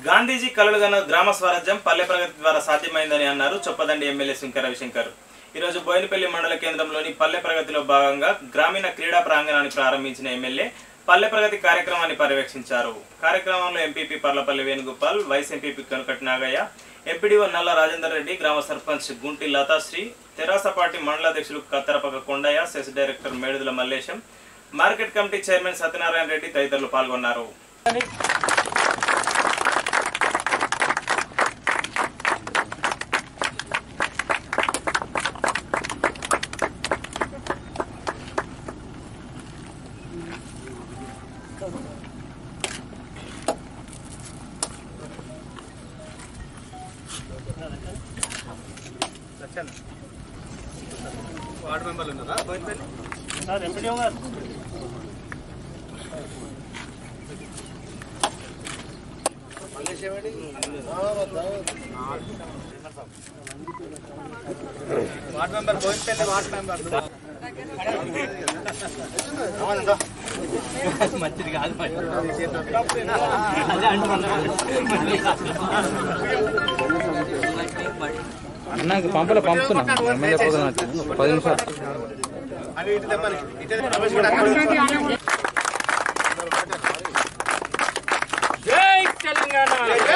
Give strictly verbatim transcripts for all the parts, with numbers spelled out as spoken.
గాంధీజీ కలలుగన్న గ్రామ స్వరాజ్యం పల్లె ప్రగతి ద్వారా సాధ్యమైందని అన్నారు చొప్పదండి ఎమ్మెల్యే సుంకె రవిశంకర్. ఈరోజు బోయినపల్లి మండల కేంద్రంలోని పల్లె ప్రగతిలో భాగంగా గ్రామీణ క్రీడా ప్రాంగణాన్ని ప్రారంభించిన ఎమ్మెల్యే పల్లె ప్రగతి కార్యక్రమాన్ని పర్యవేక్షించారు. కార్యక్రమంలో MPP Parlapalli Venugopal, vice MPP Kanukati Nagaiah, MPDO Nalla Rajender Reddy, గ్రామ సర్పంచ్ గుంటి లతాశ్రీ, తెరాస పార్టీ మండల అధ్యక్షులు Kattarapaka Kondaiah, cess director Meduduala Mallesham, market committee chairman Satyanarayana Reddy తదితరులు పాల్గొన్నారు. వార్డు మెంబర్లు ఉన్నారా? ఎంపీడీఓ గారు ward member Boinpalli ward member మంచిది కాదు. అన్నకి పంపలే పంపుతున్నా పది నిమిషాలు. జై Telangana.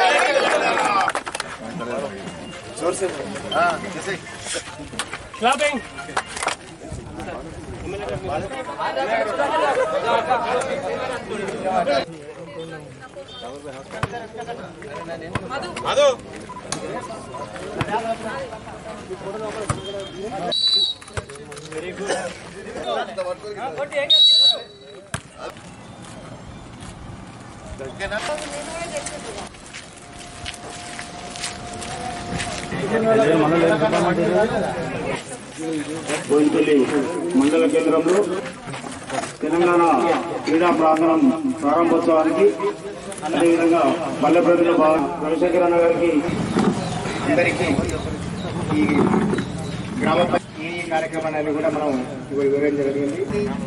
Clapping. Madhu very good. Boinpalli mandal కేంద్రంలో తెలంగాణ క్రీడా ప్రాంగణం ప్రారంభోత్సవానికి, అదేవిధంగా పల్లె ప్రజల రవిశంకర్ అన్న గారికి అందరికీ ఈ గ్రామ ఈ కార్యక్రమాన్ని కూడా మనం వివరించడం జరిగింది.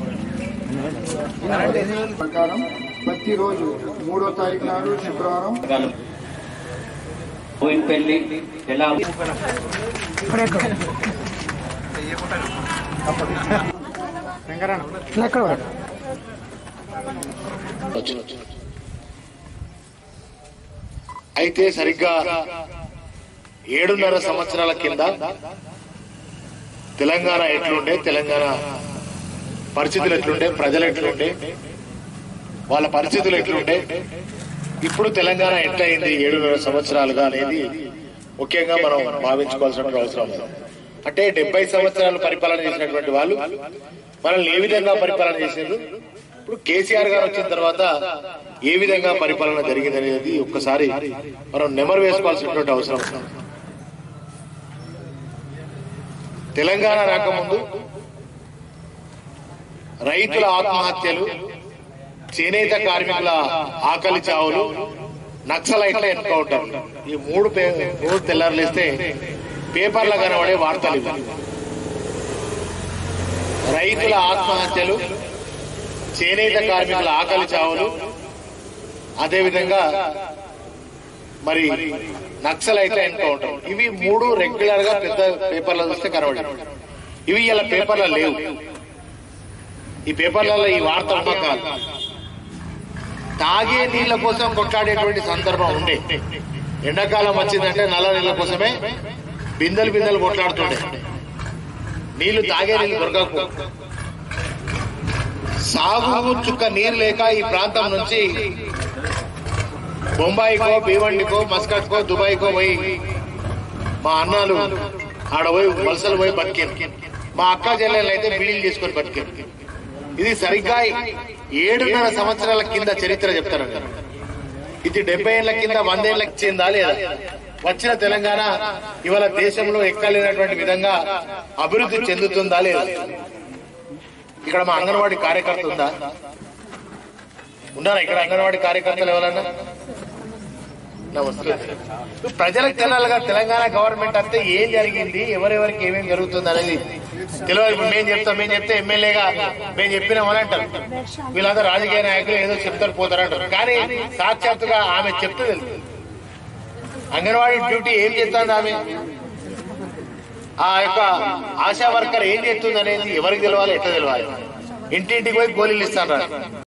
ప్రకారం ప్రతిరోజు మూడో తారీఖు నాడు శుక్రవారం బోయినపల్లి ఎలా అయితే సరిగ్గా ఏడున్నర సంవత్సరాల కింద తెలంగాణ ఎట్లుండే, తెలంగాణ పరిస్థితులు ఎట్లుండే, ప్రజలు ఎట్లుండే, వాళ్ళ పరిస్థితులు ఎట్లుండే, ఇప్పుడు తెలంగాణ ఎట్లయింది ఏడున్నర సంవత్సరాలుగా అనేది ముఖ్యంగా మనం భావించుకోవాల్సిన అవసరం ఉంది. అంటే డెబ్బై సంవత్సరాలు పరిపాలన చేసినటువంటి వాళ్ళు మనల్ని ఏ విధంగా పరిపాలన చేశారు, ఇప్పుడు కేసీఆర్ గారు వచ్చిన తర్వాత ఏ విధంగా పరిపాలన జరిగింది అనేది ఒక్కసారి మనం నెమరు వేసుకోవాల్సినటువంటి అవసరం. తెలంగాణ రాకముందు రైతుల ఆత్మహత్యలు, చేనేత కార్మికుల ఆకలి చావులు, నక్సలైట్ల ఎన్కౌంటర్, ఈ మూడు మూడు తెల్లారులేస్తే పేపర్ల కనబడే వార్తలు ఇవి. రైతుల ఆత్మహత్యలు, చేనేత కార్మికుల ఆకలి చావులు, అదేవిధంగా మరి నక్సలైట్ల ఎన్కౌంటర్, ఇవి మూడు రెగ్యులర్ గా పెద్ద పేపర్లో చూస్తే కనబడి, ఇవి ఇలా పేపర్లో లేవు. ఈ పేపర్లలో ఈ వార్త ఉండకాలు తాగే నీళ్ల కోసం కొట్లాడేటువంటి సందర్భం ఉండే. ఎండాకాలం వచ్చిందంటే నల్ల నీళ్ల కోసమే బిందెలు బిందెలు కొట్లాడుతుండే. నీళ్లు తాగే నీళ్లు దొరకకు, సాగు చుక్క నీరు లేక ఈ ప్రాంతం నుంచి బొంబాయికో, భీవండికో, మస్కట్కో, దుబాయ్కో పోయి మా అన్నాలు ఆడ పోయి వలసలు పోయి బతికారు. మా అక్క చెల్లెళ్ళు అయితే బిల్డింగ్ చేసుకొని బతికారు. ఇది సరిగ్గా ఏడున్నర సంవత్సరాల కింద చరిత్ర చెప్తారు. ఇది డెబ్బై ఏళ్ల కింద వందేళ్లకు చెందా లేదా? వచ్చిన తెలంగాణ ఇవాళ దేశంలో ఎక్కలేనటువంటి విధంగా అభివృద్ధి చెందుతుందా లేదా? ఇక్కడ మా అంగన్వాడీ కార్యకర్త ఉందా? ఉన్నారా ఇక్కడ అంగన్వాడీ కార్యకర్తలు ఎవరన్నా? నమస్తే. ప్రజలకు తెలాలిగా తెలంగాణ గవర్నమెంట్ అంతే ఏం జరిగింది, ఎవరెవరికి ఏమేమి జరుగుతుంది అనేది తెలియదు. మేము చెప్తాం, మేము చెప్తే ఎమ్మెల్యేగా మేము చెప్పినామని అంటారు. వీళ్ళందరూ రాజకీయ నాయకులు ఏదో చెప్తారు పోతారంటారు. కానీ సాక్షాత్తుగా ఆమె చెప్తే తెలుసు. అంగన్వాడీ డ్యూటీ ఏం చేస్తుంది ఆమె, ఆ యొక్క ఆశా వర్కర్ ఏం చేస్తుంది అనేది ఎవరికి తెలవాలి, ఎట్లా తెలవాలి? ఇంటింటికి పోయి గోళీలు ఇస్తాను.